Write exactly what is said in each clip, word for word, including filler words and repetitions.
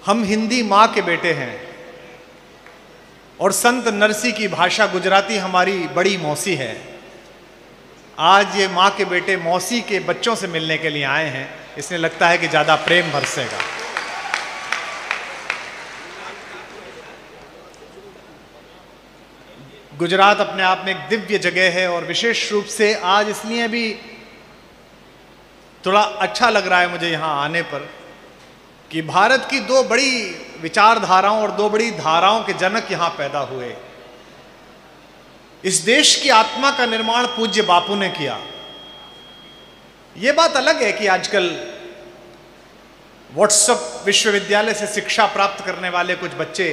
हम हिंदी माँ के बेटे हैं और संत नरसी की भाषा गुजराती हमारी बड़ी मौसी है। आज ये माँ के बेटे मौसी के बच्चों से मिलने के लिए आए हैं, इसलिए लगता है कि ज़्यादा प्रेम बरसेगा। गुजरात अपने आप में एक दिव्य जगह है और विशेष रूप से आज इसलिए भी थोड़ा अच्छा लग रहा है मुझे यहाँ आने पर कि भारत की दो बड़ी विचारधाराओं और दो बड़ी धाराओं के जनक यहाँ पैदा हुए। इस देश की आत्मा का निर्माण पूज्य बापू ने किया। यह बात अलग है कि आजकल व्हाट्सएप विश्वविद्यालय से शिक्षा प्राप्त करने वाले कुछ बच्चे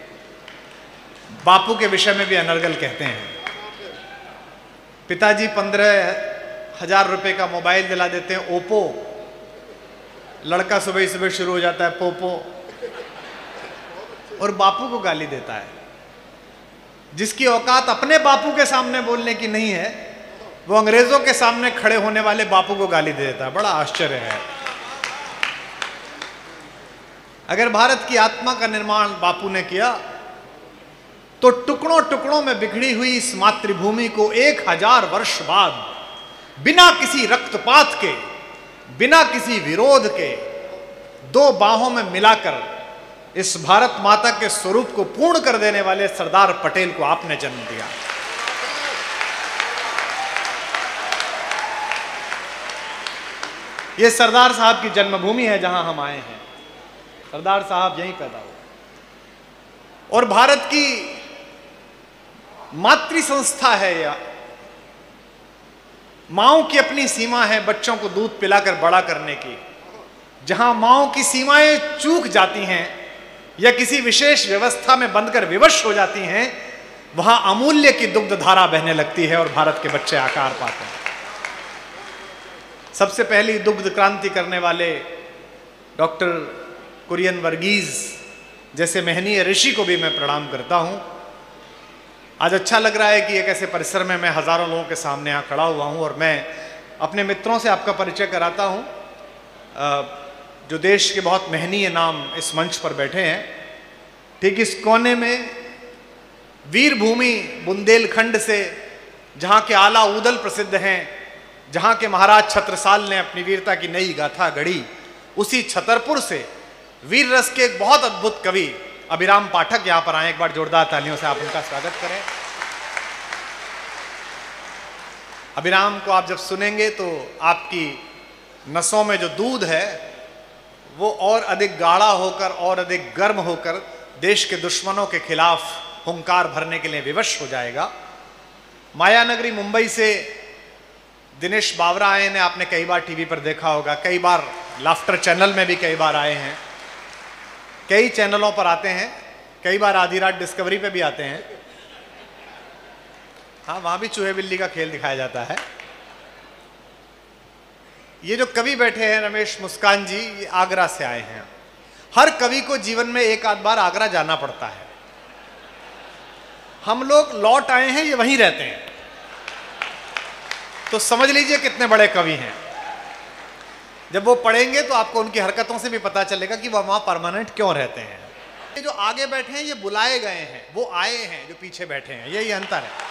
बापू के विषय में भी अनर्गल कहते हैं। पिताजी पंद्रह हजार रुपए का मोबाइल दिला देते हैं ओप्पो, लड़का सुबह ही सुबह शुरू हो जाता है पोपो और बापू को गाली देता है। जिसकी औकात अपने बापू के सामने बोलने की नहीं है, वो अंग्रेजों के सामने खड़े होने वाले बापू को गाली दे देता है। बड़ा आश्चर्य है। अगर भारत की आत्मा का निर्माण बापू ने किया तो टुकड़ों टुकड़ों में बिखड़ी हुई इस मातृभूमि को एक हजार वर्ष बाद बिना किसी रक्तपात के, बिना किसी विरोध के, दो बाहों में मिलाकर इस भारत माता के स्वरूप को पूर्ण कर देने वाले सरदार पटेल को आपने जन्म दिया। यह सरदार साहब की जन्मभूमि है जहां हम आए हैं। सरदार साहब यहीं पैदा हुए और भारत की मातृ संस्था है। या माओं की अपनी सीमा है बच्चों को दूध पिलाकर बड़ा करने की। जहां माओं की सीमाएं चूक जाती हैं या किसी विशेष व्यवस्था में बंधकर विवश हो जाती हैं, वहां अमूल्य की दुग्ध धारा बहने लगती है और भारत के बच्चे आकार पाते हैं। सबसे पहली दुग्ध क्रांति करने वाले डॉक्टर कुरियन वर्गीज जैसे महनीय ऋषि को भी मैं प्रणाम करता हूं। आज अच्छा लग रहा है कि एक ऐसे परिसर में मैं हजारों लोगों के सामने यहाँ खड़ा हुआ हूँ और मैं अपने मित्रों से आपका परिचय कराता हूँ जो देश के बहुत महनीय नाम इस मंच पर बैठे हैं। ठीक इस कोने में वीर भूमि बुंदेलखंड से, जहाँ के आला ऊदल प्रसिद्ध हैं, जहाँ के महाराज छत्रसाल ने अपनी वीरता की नई गाथा गढ़ी, उसी छतरपुर से वीर रस के एक बहुत अद्भुत कवि अभिराम पाठक यहां पर आए। एक बार जोरदार तालियों से आप उनका स्वागत करें। अभिराम को आप जब सुनेंगे तो आपकी नसों में जो दूध है वो और अधिक गाढ़ा होकर और अधिक गर्म होकर देश के दुश्मनों के खिलाफ हुंकार भरने के लिए विवश हो जाएगा। मायानगरी मुंबई से दिनेश बावरा आए ने आपने कई बार टीवी पर देखा होगा, कई बार लाफ्टर चैनल में भी कई बार आए हैं, कई चैनलों पर आते हैं, कई बार आधी रात डिस्कवरी पे भी आते हैं। हाँ, वहां भी चूहे बिल्ली का खेल दिखाया जाता है। ये जो कवि बैठे हैं रमेश मुस्कान जी, ये आगरा से आए हैं। हर कवि को जीवन में एक आध बार आगरा जाना पड़ता है। हम लोग लौट आए हैं, ये वहीं रहते हैं, तो समझ लीजिए कितने बड़े कवि हैं। जब वो पढ़ेंगे तो आपको उनकी हरकतों से भी पता चलेगा कि वह वहां परमानेंट क्यों रहते हैं। ये जो आगे बैठे हैं ये बुलाए गए हैं, वो आए हैं जो पीछे बैठे हैं, यही अंतर है।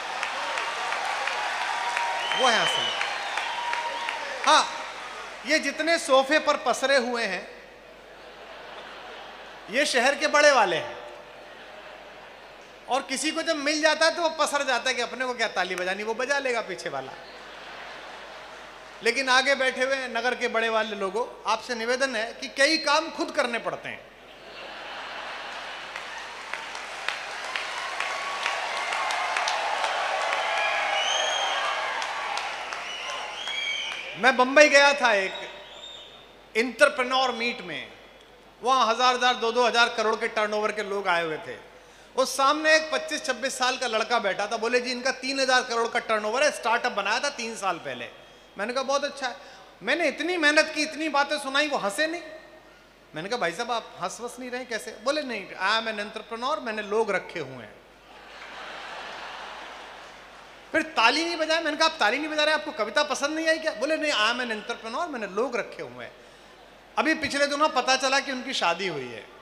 वो है असल। हाँ, ये जितने सोफे पर पसरे हुए हैं ये शहर के बड़े वाले हैं और किसी को जब मिल जाता है तो वो पसर जाता है कि अपने को क्या ताली बजानी, वो बजा लेगा पीछे वाला। लेकिन आगे बैठे हुए नगर के बड़े वाले लोगों, आपसे निवेदन है कि कई काम खुद करने पड़ते हैं। मैं बंबई गया था एक इंटरप्रेन्योर मीट में, वहां हजार हजार दो दो हजार करोड़ के टर्नओवर के लोग आए हुए थे। उस सामने एक पच्चीस छब्बीस साल का लड़का बैठा था। बोले जी इनका तीन हजार करोड़ का टर्नओवर है, स्टार्टअप बनाया था तीन साल पहले। मैंने कहा बहुत अच्छा है। मैंने इतनी मेहनत की, इतनी बातें सुनाई, वो हंसे नहीं। मैंने कहा भाई साहब आप हंस वस नहीं रहे कैसे? बोले नहीं, आई एम एन एंटरप्रेन्योर, मैंने लोग रखे हुए हैं। फिर ताली नहीं बजाए। मैंने कहा आप ताली नहीं बजा रहे, आपको कविता पसंद नहीं आई क्या? बोले नहीं, आई एम एन एंटरप्रेन्योर, मैंने लोग रखे हुए हैं। अभी पिछले दिनों पता चला कि उनकी शादी हुई है।